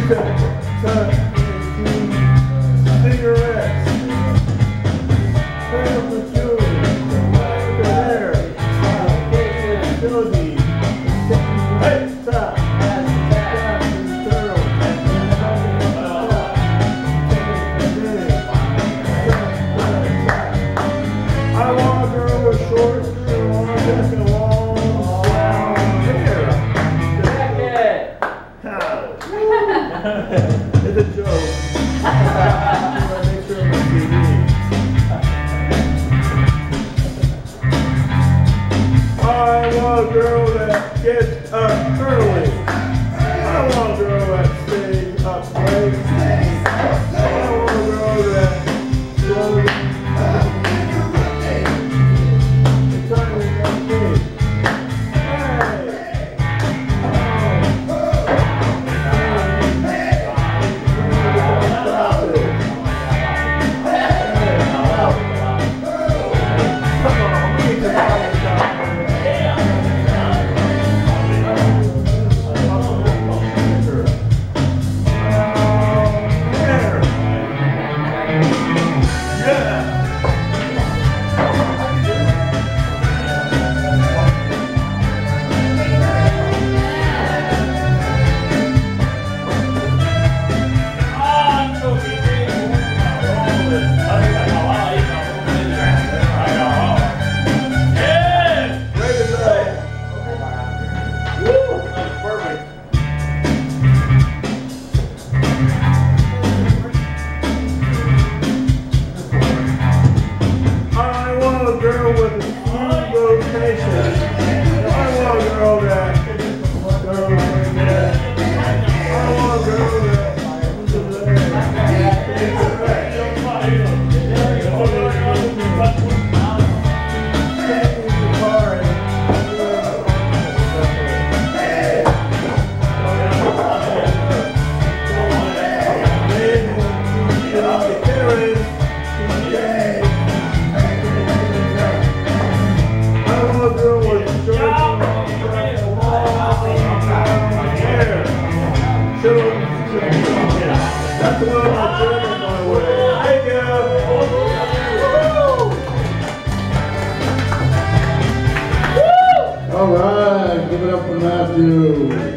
Cigarettes. Playing with children. Playing with hair. Ability. Hey, stop. I want a girl with short skirt and long brown hair. It's a joke. Make sure I'm on TV. I want a girl that gets up early. I want a girl that stays up late. I want a girl that goes it's time to go sleep. That's the one I'm turning my way. Thank you. All right, give it up for Matthew.